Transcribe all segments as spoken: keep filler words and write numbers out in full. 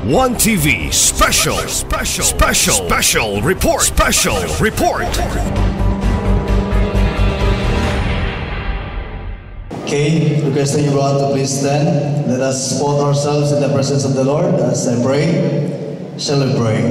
Onetv special, special, special, special report, special report. Okay, requesting everyone to please stand. Let us put ourselves in the presence of the Lord as I pray. Shall we pray?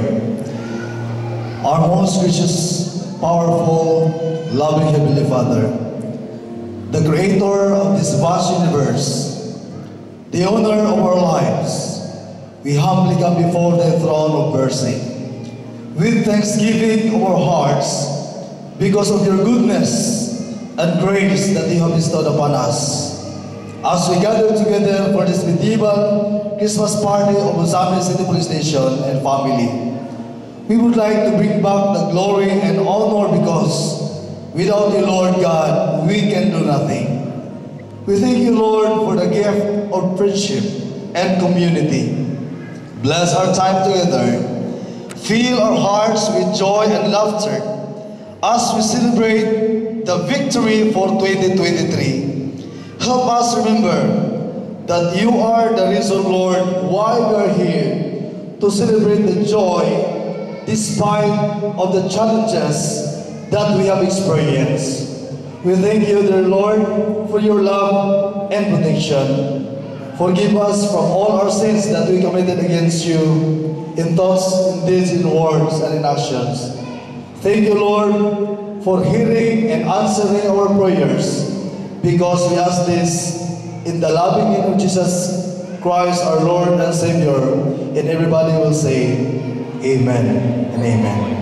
Our most gracious, powerful, loving Heavenly Father, the Creator of this vast universe, the owner of our lives, we humbly come before the throne of mercy with thanksgiving of our hearts because of your goodness and grace that you have bestowed upon us. As we gather together for this medieval Christmas party of Ozame City Police Station and family, we would like to bring back the glory and honor because without you, Lord God, we can do nothing. We thank you, Lord, for the gift of friendship and community. Bless our time together. Fill our hearts with joy and laughter as we celebrate the victory for twenty twenty-three. Help us remember that you are the reason, Lord, why we are here, to celebrate the joy despite of the challenges that we have experienced. We thank you, dear Lord, for your love and protection. Forgive us from all our sins that we committed against you in thoughts, in deeds, in words, and in actions. Thank you, Lord, for hearing and answering our prayers, because we ask this in the loving name of Jesus Christ, our Lord and Savior, and everybody will say, Amen and Amen.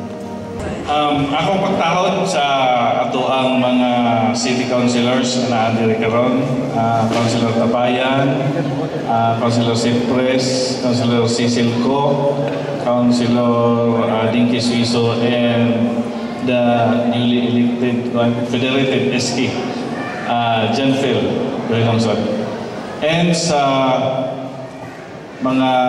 Um, akong pagtahod sa ato ang mga city councilors na naandiri karon, uh, Councilor Tabayan, uh, Councilor Cypress, Councilor Cecilco, Councilor uh, Dinky Suiso, and the newly elected Federated S K, uh, John Phil Williamson, and sa mga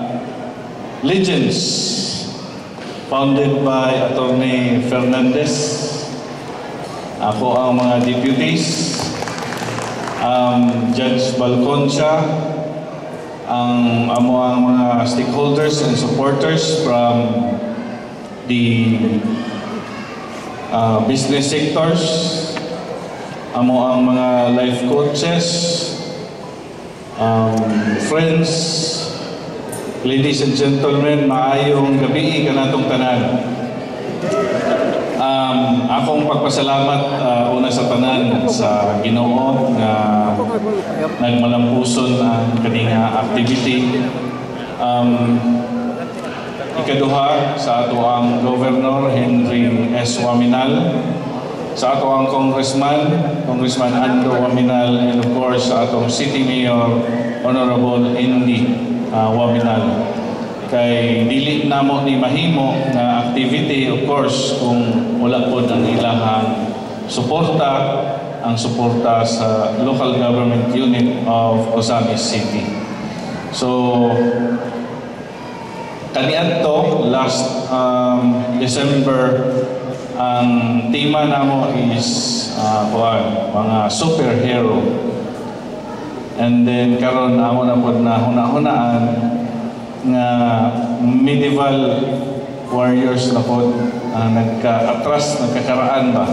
legends founded by Attorney Fernandez, ako ang mga deputies, um, Judge Balconcha, ang amo ang mga stakeholders and supporters from the uh, business sectors, amo ang mga life coaches, um, friends, ladies and gentlemen, maayong gabi kanatong tanan. Um, akong pagpasalamat uh, una sa tanan sa Ginoo nga nagmalampuson ang kaninga activity. Um, ikaduha sa ato ang Governor Henry S. Waminal, sa ato ang Congressman, Congressman Ando Waminal, and of course sa atong City Mayor Honorable Indy Uh, Waminal. Kay dili namo ni mahimo na activity, of course, kung wala po ang ilahang suporta, ang suporta sa local government unit of Ozame City. So, kaniadto last um, December, ang tema namo is uh, kuan, mga superhero. And then karon amo na pod na huna-hunaan nga medieval warriors na pod uh, nagka-atras, nagkakaraan ba.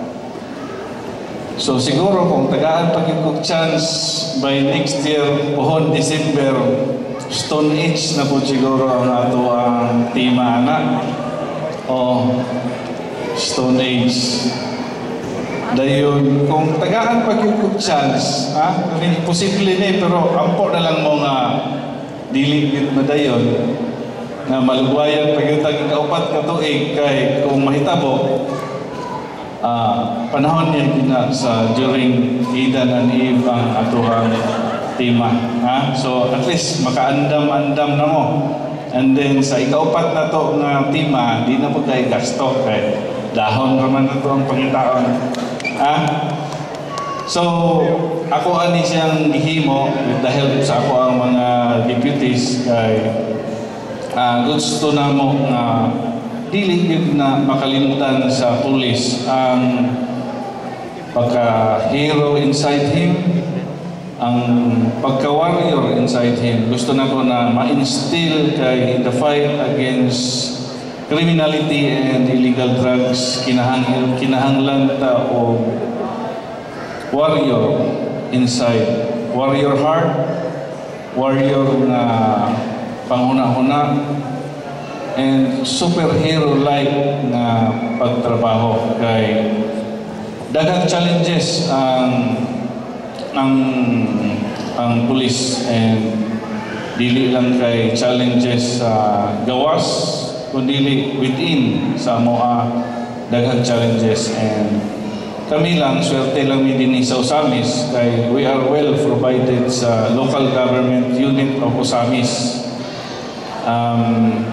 So siguro kung tagaan pag yung chance by next year, pohon December, Stone Age na po siguro ang ato ang tema na o Stone Age. Dayon, kung tagaan pag yung chance, ha? Posible na eh, pero ampo na lang mo nga diligid na dayon na malugwayan pag yung taging kaupat na tuig kay kung mahitabo, uh, panahon niya gina sa during Idan and Eve ang atuhang tema. Ha? So at least makaandam-andam na mo. And then sa ikaupat na to nga tema, di na po kayo gasto kay dahon naman na to ang pangitaon. Ah, so ako ani siyang gihimo with the help sa ako ang mga deputies kay uh, gusto na mo nga dili gyud na makalimutan sa pulis ang pagka hero inside him, ang pagka-warrior inside him. Gusto na ko na ma-instill kay in the fight against criminality and illegal drugs, kinahang, kinahanglan ta o warrior inside. Warrior heart, warrior na panghuna-huna, and superhero-like na pagtrabaho. Kay daghang challenges ang ang ang police, and dili lang kay challenges sa gawas, kundi within sa moa daghang challenges. And kami lang, swerte lang mi din sa Usamis kay we are well provided sa local government unit of Usamis. Um,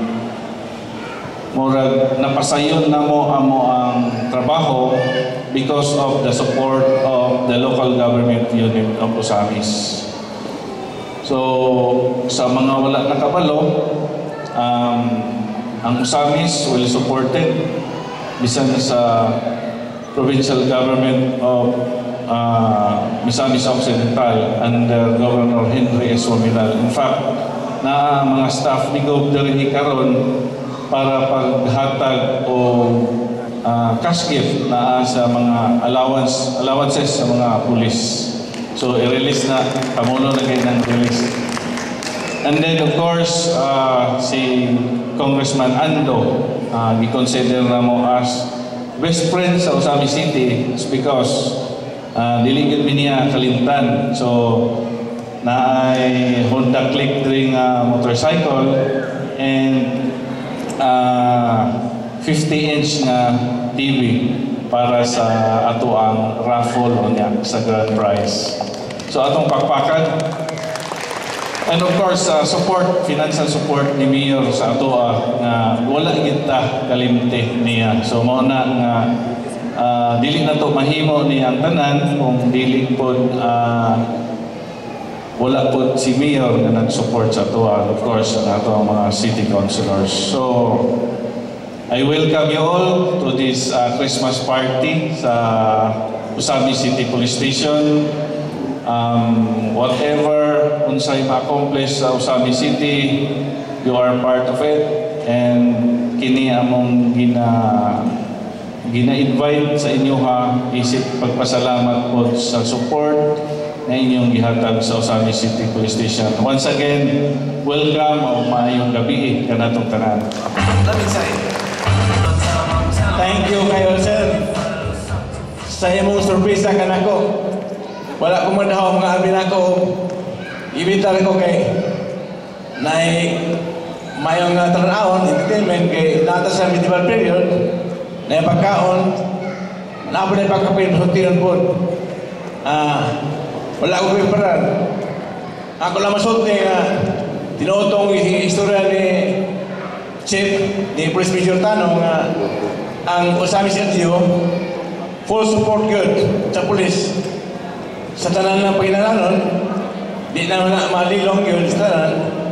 murag napasayon na mo amo ang trabaho because of the support of the local government unit of Usamis. So, sa mga wala nakabalo, um, ang Usamis well supported bisan sa provincial government of uh, Misamis Occidental under Governor Henry S. Waminal. In fact, na mga staff ni Governor karon para paghatag o uh, cash gift na sa mga allowance allowances sa mga pulis. So i-release na, pamulo na kayo ng release. And then of course, uh, si Congressman Ando, uh, i-consider na mo as best friend sa Usamis City because uh, diligid mi niya kalimtan. So na ay Honda Click ring uh, motorcycle and uh, fifty inch na T V para sa ato ang raffle o niya sa grand prize. So atong pakpakan. And of course, uh, support, financial support ni Mayor sa ato uh, na wala kita kalimte niya. So mao na nga uh, dili na to mahimo ni ang tanan kung dili pod uh, wala po si Mayor na nag-support sa ato, of course, ang ato mga city councilors. So, I welcome you all to this uh, Christmas party sa Usamis City Police Station. Um, whatever unsay ma-accomplish sa Usamis City, you are part of it. And kini among gina gina-invite sa inyo ha, isip pagpasalamat po sa support na inyong gihatag sa Usamis City Police Station. Once again, welcome o maayong gabi kanatong tanan. Thank you kayo, sir. Sa imong sorpresa kanako. Wala ko madahaw mga abin ako. Ibitar ko kay nay mayong uh, tanawon, entertainment kay nata sa medieval period na pagkaon na po na pagkapin hotiran po. Ah, wala ko preparan. Ako lang masulti nga tinutong istorya ni Chief ni Police Major Tanong nga ang Usamis L G U full support good sa police sa tanan ng pagkinalanon. Di na na malilong yun sa tanan.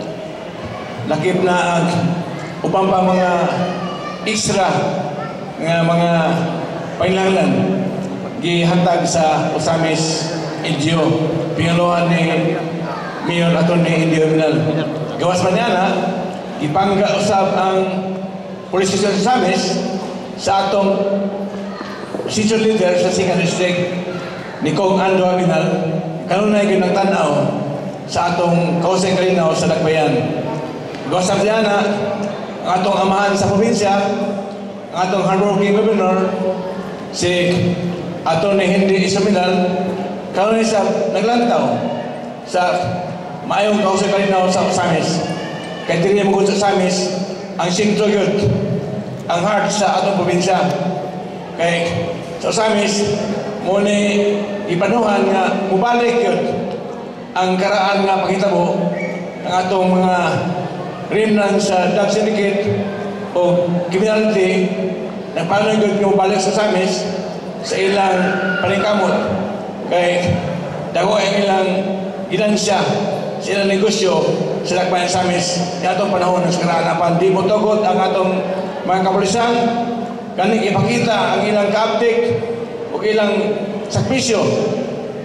Lakip na ang upang pa mga extra nga mga pangilanglan gihatag sa Usamis L G U pingaluhan ni Mayor Atty. Indio Minal. Gawas man niya na ipangga usab ang Police Station sa Usamis sa atong senior leader sa second district ni Kong Ando Minal. Kanunay gyud nagtan-aw sa atong kausay kalinaw sa Dakbayan. Gawas man niya na ang atong amahan sa probinsya, ang atong hardworking governor si Atty. Henry S. Minal. Karon sa naglantaw sa maayong kausay kalinaw sa Usamis. Kaya dili mo sa Usamis ang singtro yun, ang heart sa atong probinsya. Kaya sa Usamis, muna ipanuhan nga mubalik yun ang karaan nga pakitabo ng atong mga remnant sa drug syndicate o criminality na paano yun yung mubalik sa Usamis sa ilang paningkamot. Kay dago ang ilang ginansya sa ilang negosyo sa Dakbayan Usamis sa atong panahon ng karanapan. Di mo tugot ang atong mga kapulisan kaning ipakita ang ilang kaaptik o ilang sakrisyo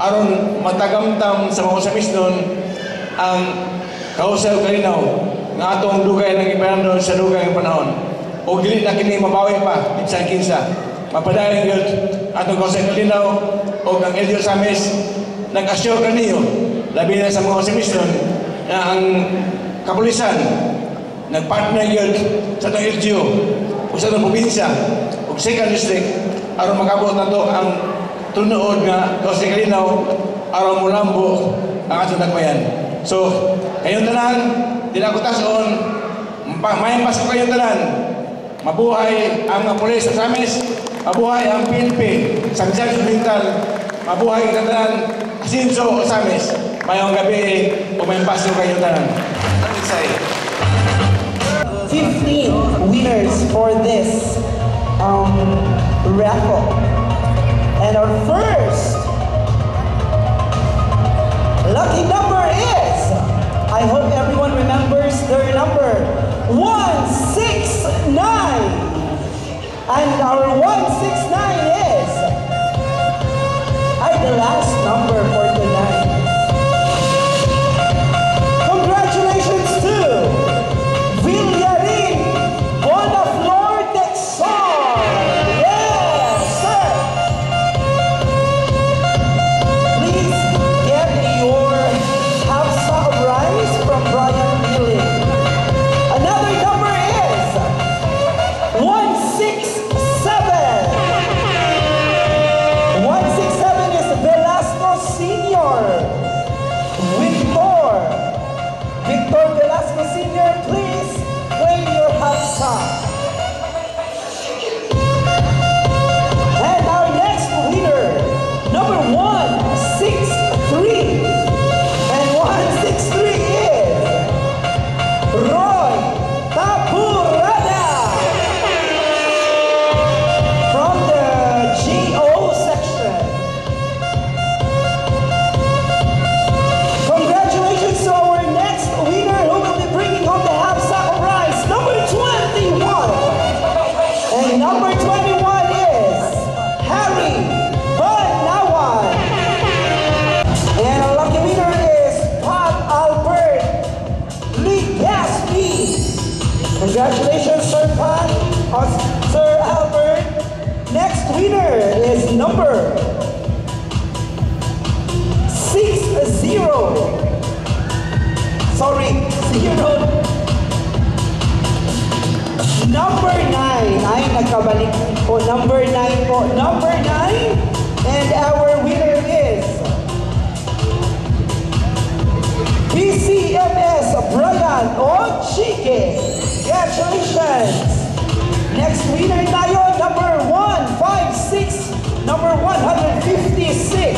aron matagamtam sa mga usamis nun ang kausaw kalinaw nga atong dugay ng ipanahon sa dugay ng panahon. O dili na kini mabawi pa sa kinsa. Mapadayon gyud atong kausaw kalinaw o ang L G U Samis nag-assure kaniyo labi na sa mga usamis nun na ang kapulisan nagpartner gyud sa atong L G U o sa atong probinsya o second district aron makabot na to ang tunood nga kausaw kalinaw aron mulambo ang atong nagbayan. So, kayong tanan, di na ako tason, may mas ko kayong tanan. Mabuhay ang mga pulis sa Samis, mabuhay ang P N P, sa Misamis Oriental, mabuhay ang tanan, Asinso o Samis. Mayong gabi, o may paso kayong tanan. fifteen winners for this um, raffle. And our first lucky number is, I hope everyone remembers their number, one six nine. And our one six nine is, ay, the last number for tonight. Congratulations to Villarin Bonaflor Texon. Yes, sir. Please get your half sack of rice from Brian Milling. Another number is one six seven. one six seven is Velasco Senior. Victor. Victor Velasco Senior, please claim your half sack. And our next winner, number one six three. And one six three is Roy Tapurada from the G O section. Congratulations to our next winner who will be bringing home the half sack of rice, number twenty-one. And number twenty-one is Harry Banawan. And our lucky winner is Pat Albert Ligaspi. Congratulations, Sir Pat, or Sir Albert. Next winner is number six zero. Sorry, zero. Number nine. Ay, nagkabalik po. Number nine po. Number nine. And our winner is B C M S Brian Ochike. Congratulations. Next winner tayo, number one five six, number one fifty-six.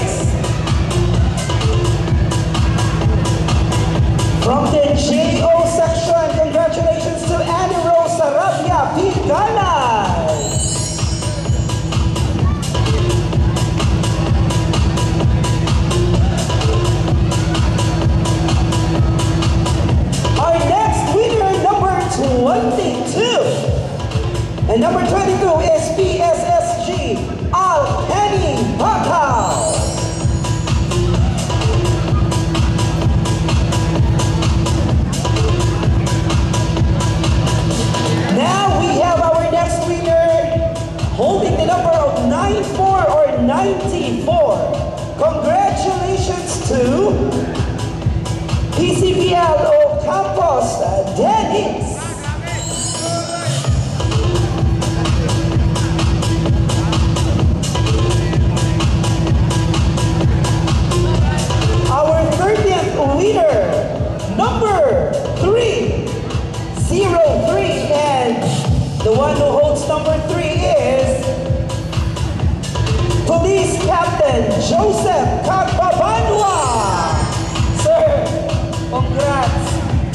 From the J O section, congratulations to Annie Rose Sarabia Picanay. Our next winner, number twenty-two. And number twenty-two is P S S G Al Penny Bacau. Now we have our next winner holding the number of ninety-four or ninety-four. Congratulations to P C B L O Campos Dennis. Our thirtieth winner, number three zero three, and the one who holds number three is Police Captain Joseph Cagbabanwa. Sir, congrats.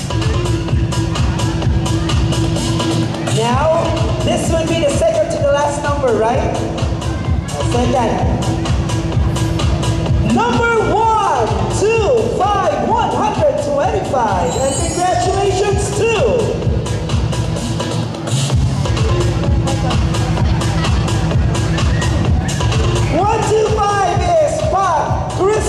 Now, this will be the second to the last number, right? Second. Number one, two, five, one hundred twenty-five, and congratulations to one two five is Pat Chris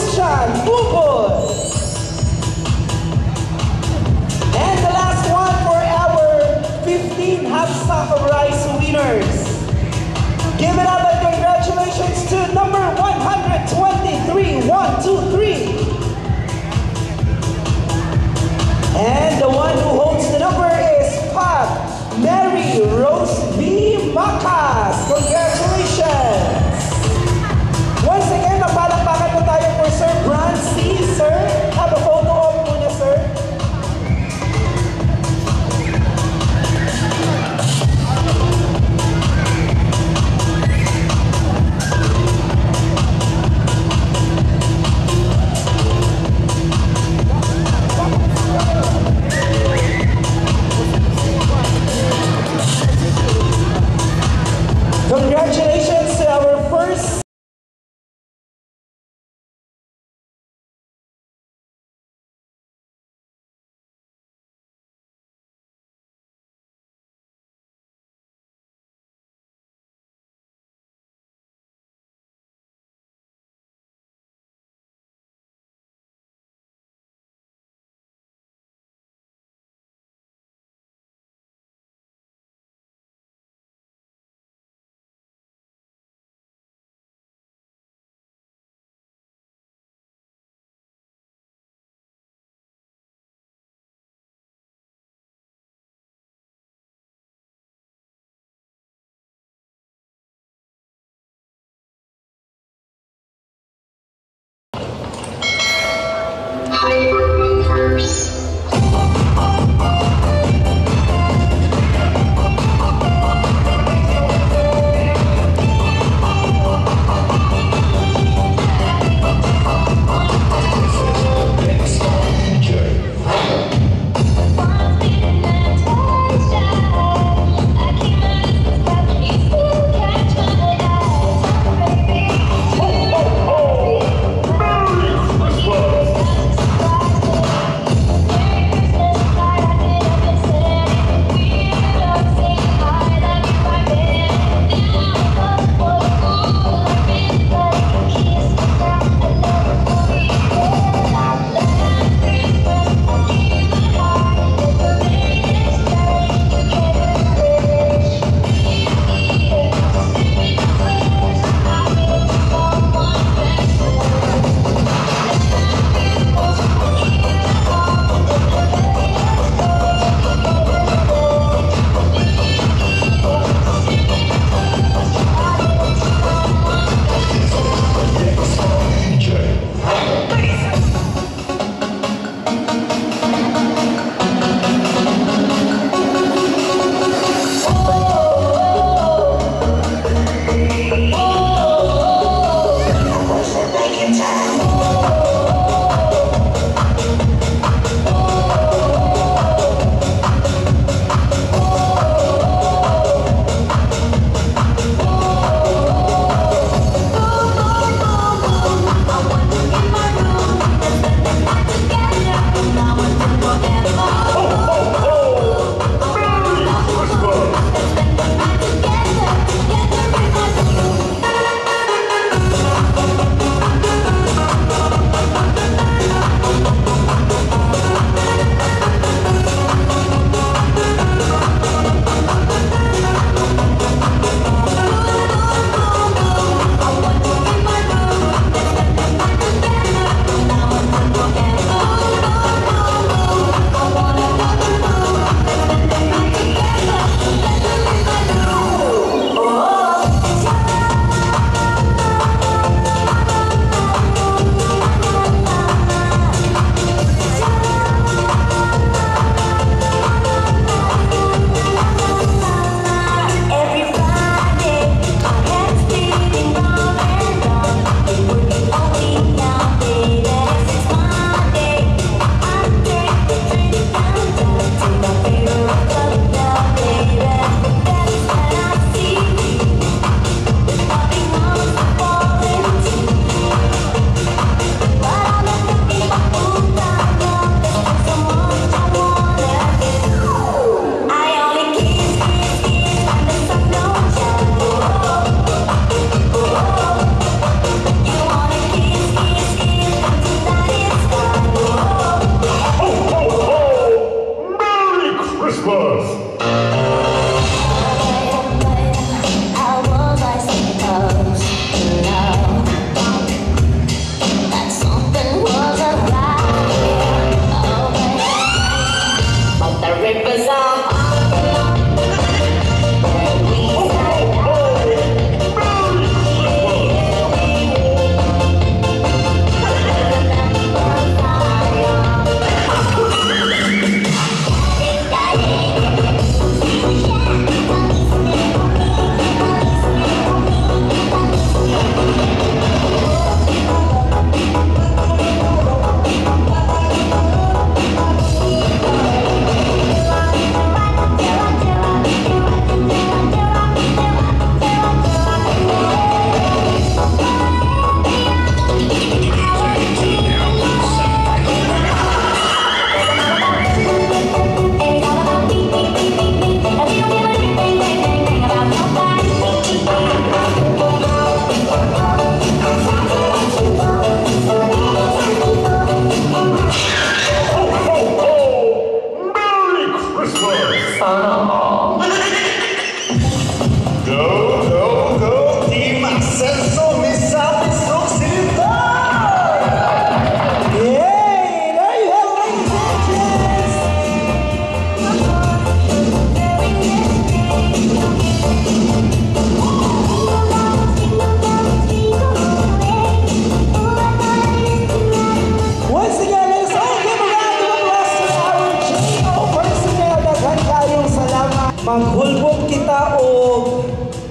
Maghulbog kita o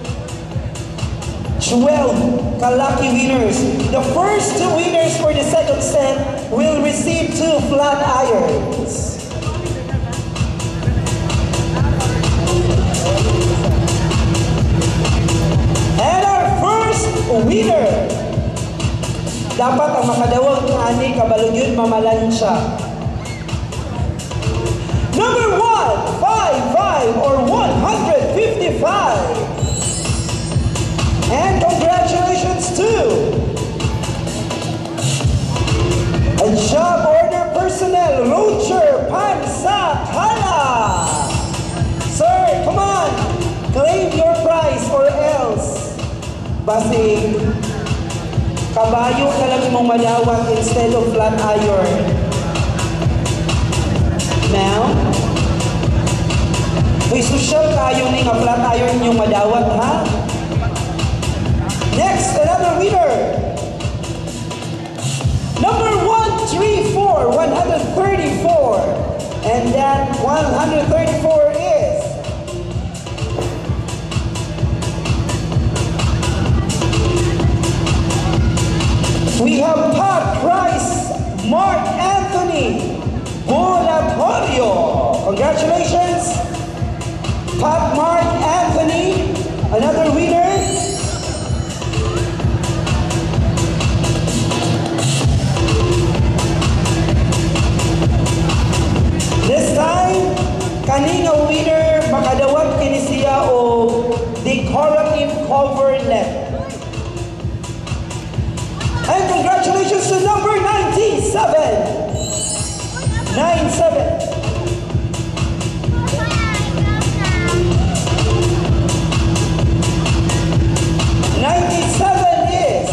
twelve ka-lucky winners. The first two winners for the second set will receive two flat irons. And our first winner, dapat ang makadawag ani kabalugyon mamalansya. Number one, five, five, or one hundred fifty-five. And congratulations to a job order personnel, Roger Pansakala. Sir, come on, claim your prize or else. Basi, kabayo na lang mong malawak instead of flat iron. Now, may social kayo ni nga flat iron yung madawat, ha? Next, another winner. Number one three four, one hundred thirty-four. And that one hundred thirty-four is we have top prize, Mark Anthony Bolatorio. Congratulations, Pat Mark Anthony, another winner. This time, kaninga winner makadawat kini siya o decorative cover letter. And congratulations to number ninety-seven. ninety-seven. ninety-seven is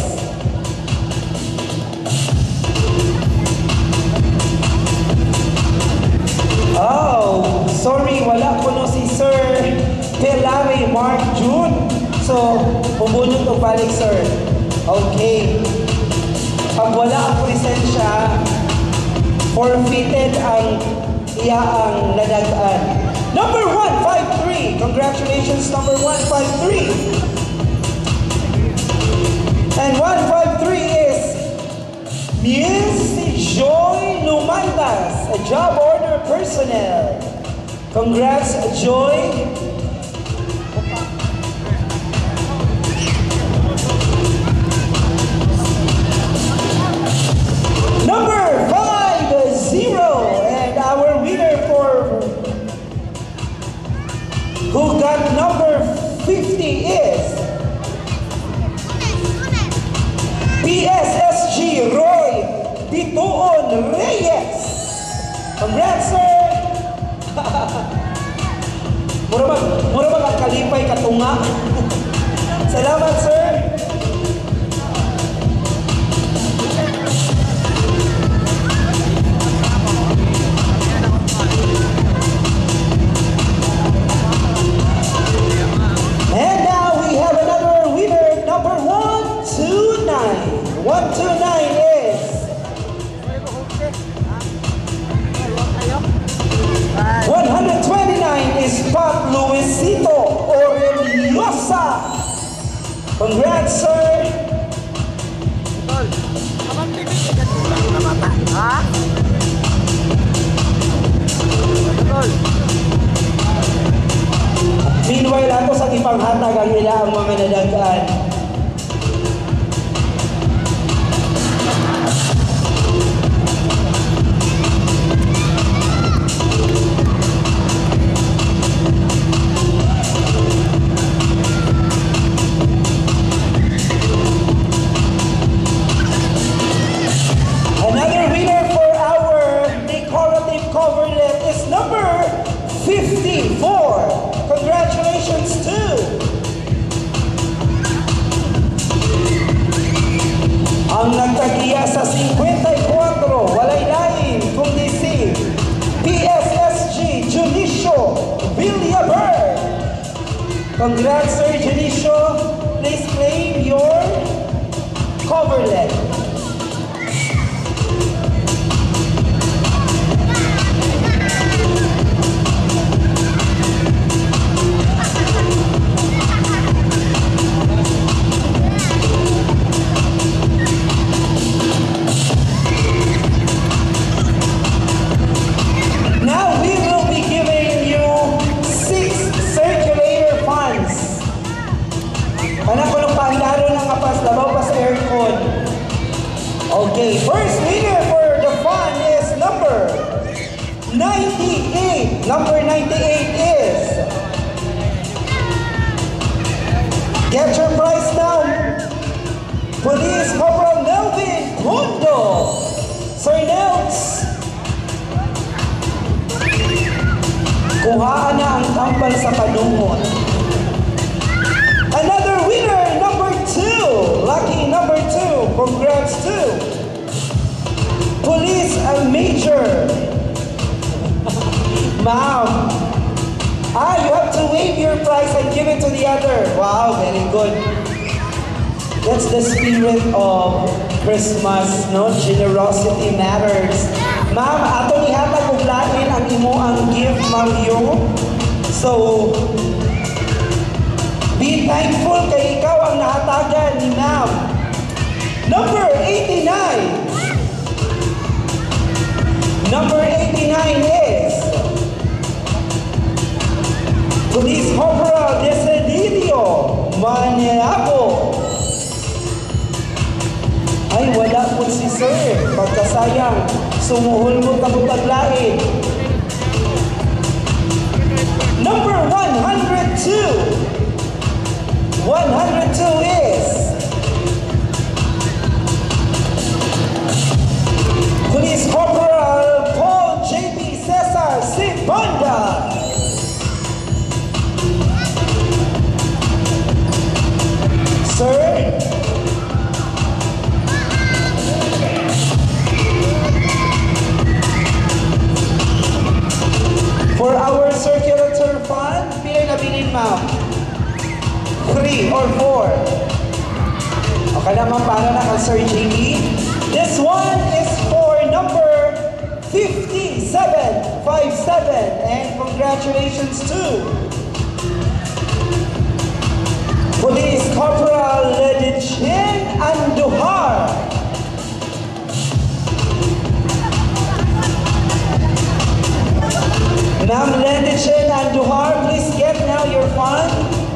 oh, sorry, wala ko no si Sir Pelari Mark June. So, pubunot o balik, sir. Okay. Pag wala ang presensya, forfeited ang iya ang nadagaan. Number one five three. Congratulations, number one five three. And one five three is Miss Joy Lumandas, a job order personnel. Congrats, Joy. Number five zero, and our winner for who got number fifty is P S S G Roy Bituon Reyes. Congrats, sir. Mura mag, mura mag ang kalipay katunga. Salamat, sir. And now we have another winner, number one two nine. one two nine is one twenty-nine is Pat Luisito Oreliosa. Congrats, sir. Meanwhile, ako sa ipanghatag ang ila ang mga nadagaan. Another winner for our decorative coverlet is number fifty-four. Congratulations to ang nagtagiya sa fifty-four, walay lain kundi si P S S G Junicio Villaber. Congrats, Sir Junicio. Please claim your coverlet. Now we will be giving you six circulator fans. Anak ko ng pangdaro ng kapas, labaw pa sa aircon. Okay, first winner for the fun is number ninety-eight. Number ninety-eight is... Get your prize now. Police Corporal Melvin Kundo. Sir Nelts. Kuhaan na ang tampal sa panungkot. Another winner, number two. Lucky number two. Congrats to Police and Major. Ma'am. Ah, you have to wave your prize and give it to the other. Wow, very good. That's the spirit of Christmas, no? Generosity matters. Ma'am, ato ni hatag og lain ang imo ang gift, Ma'am Yo. So, be thankful kay ikaw ang nahatagan ni Ma'am. Number eighty-nine. Number eighty-nine is Police Corporal Desiderio Maniaco. Ay, wala po si Sir. Pagkasayang, sumuhol mo kabutaglain. Number one hundred two. one hundred two is Police Corporal Paul J P Cesar Sibanda. Sir, for our circulator fund, pilay na bilin, ma'am? Three or four? Okay naman, para na kang Sir J B. This one is for number fifty-seven fifty-seven, and congratulations to Police Corporal Ledichin Andujar. Ma'am Ledichin Andujar, please get now your fund.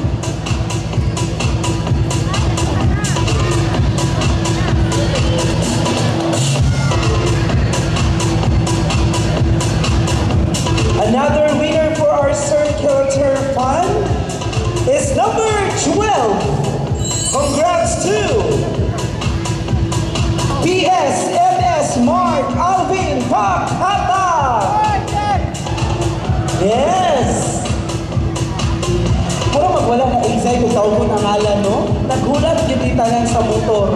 Another winner for our circulator fund is number twelve. Congrats to P S M S Mark Alvin Pakata. Yes. saugon ang ala, no? Naghulat yun di tanan sa motor.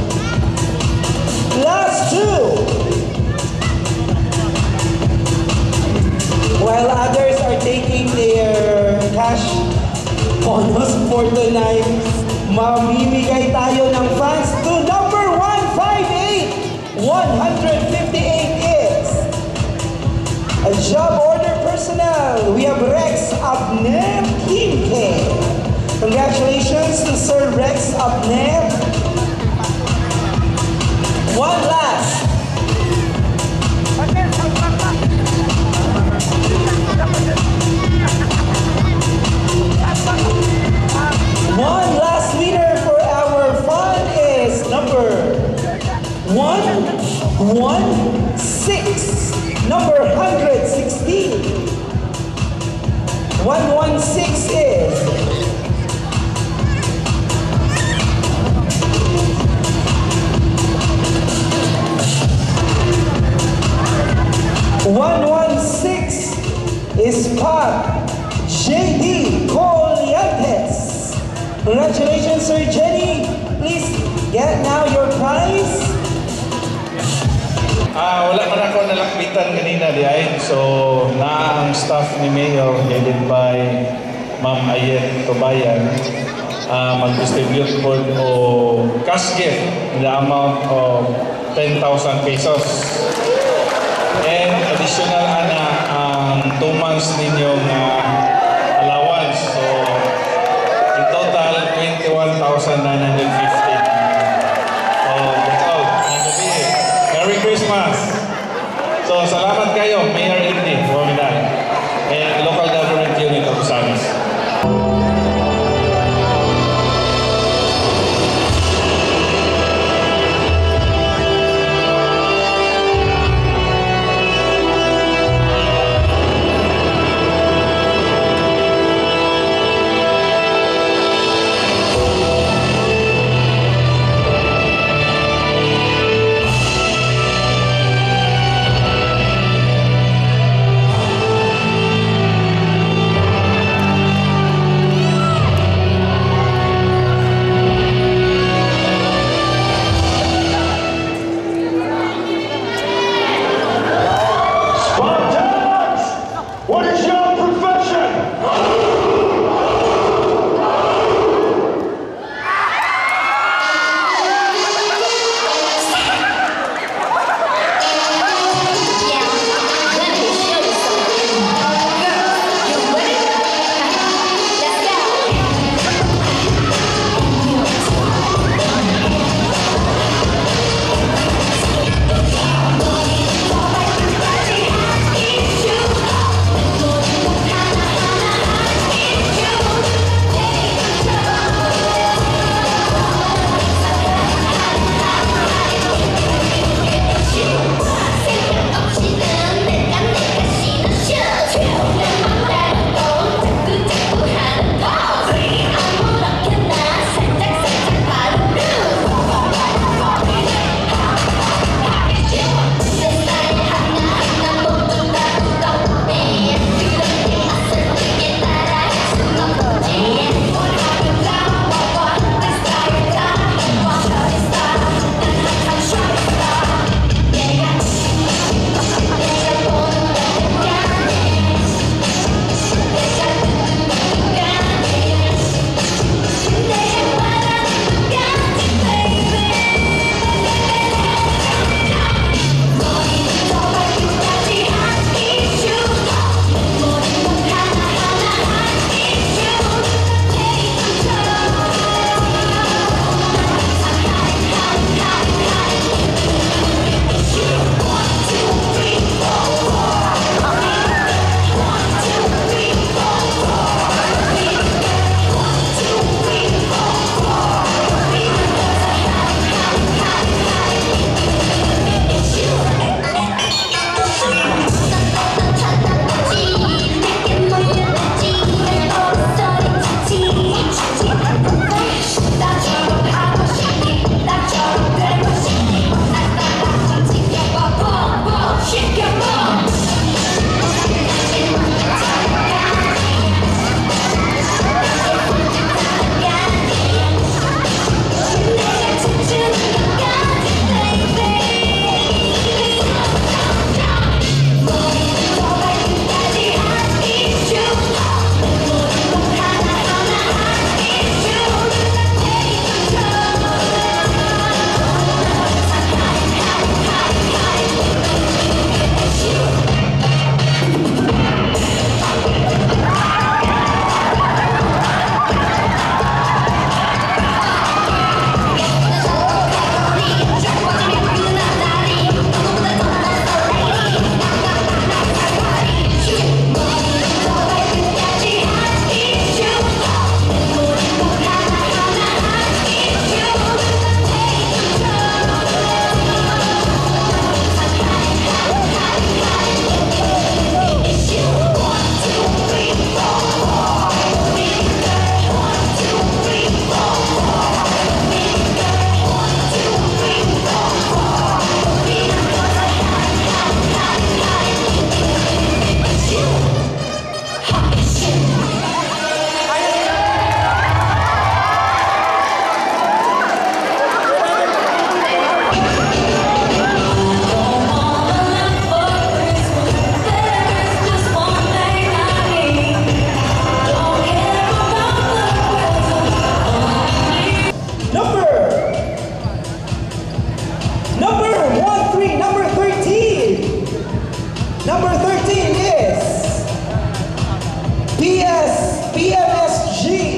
Last two. While others are taking their cash bonus for tonight, mamimigay tayo ng fans to number one fifty-eight. one fifty-eight is a job order personnel. We have Rex Abner Kimke. Congratulations to Sir Rex Abner. One last. One last winner for our fun is number one one six, number one hundred sixteen. one one six is one one six is Pat J D Coliantes. Congratulations, Sir Jenny. Please get now your prize. Ah, wala man ako nalakbitan kanina di ay. So, na ang staff ni Mayor headed by Ma'am Ayet Tobayan uh, mag-distribute po o cash gift in the amount of ten thousand pesos. And additional ana ang two months ninyong uh, allowance. So, in total, twenty-one thousand nine hundred fifty. So, that's all. Merry Christmas! So, salamat kayo, Mayor Indy, Waminal, and Local Government Unit of Samis.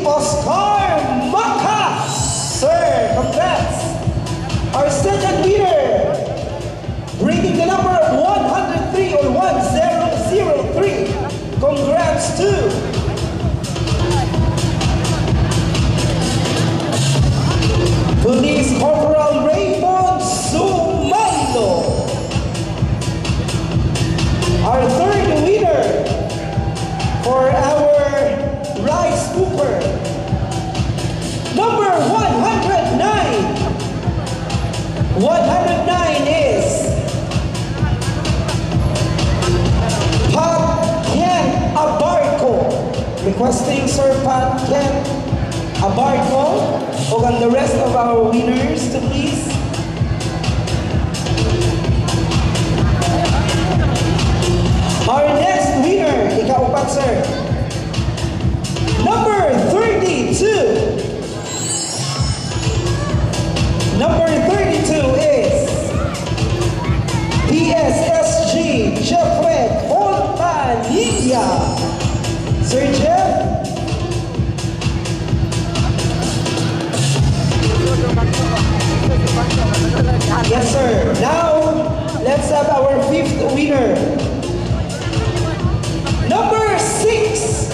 Oscar Maka. Sir, congrats. Our second winner, bringing the number of one hundred three or one thousand three. Congrats to Police Corporal Raymond Sumando. Our third winner for our rice cooker, number one hundred nine. one hundred nine is Pat Ken Abarco. Requesting Sir Pat Ken Abarco, and the rest of our winners to please. Our next winner, ikaupat sir, number thirty-two. Number thirty-two is P S S G Jeffrey Olpanilla. Sir Jeff. Yes, sir. Now, let's have our fifth winner. Number six.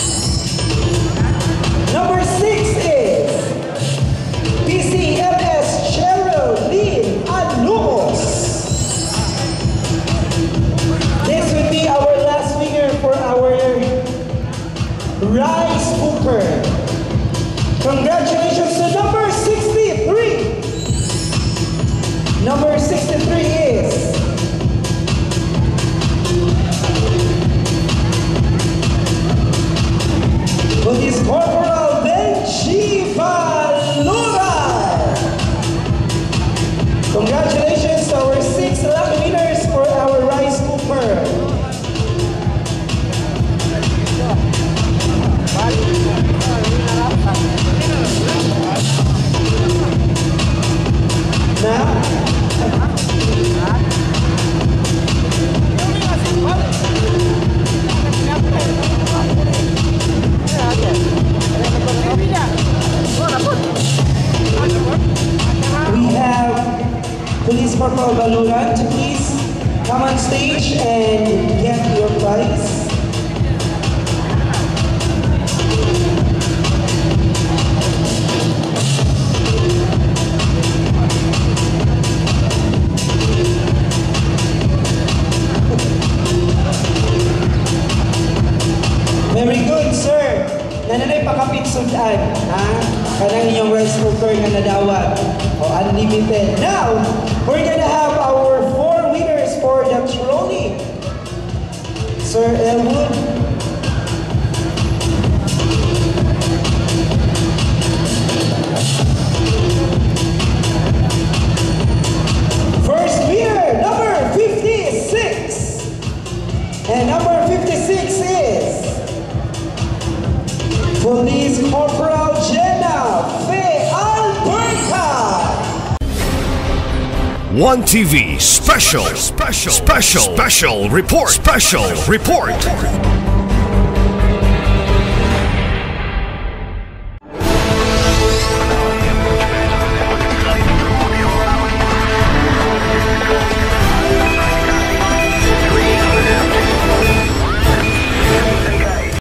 Number six is P C M S Cheryl Lynn Anumos. This would be our last winner for our rice cooker. Congratulations to number sixty-three. Number sixty-three is Police Corporal Benji Valora. Congratulations to our six lucky winners for our rice cooker. Now, we have Police Corporal Baluran to please come on stage and get your prize. Very good, sir. Nananay pakapit sudan, ha? Kanang inyong rice cooker nga nadawat. O, unlimited. Now, we're gonna have our four winners for the trolley. Sir Elwood. First winner, number fifty-six. And number fifty-six is Police Corporal Jenna Faye Alberta. Onetv special, special, special, special report, special report.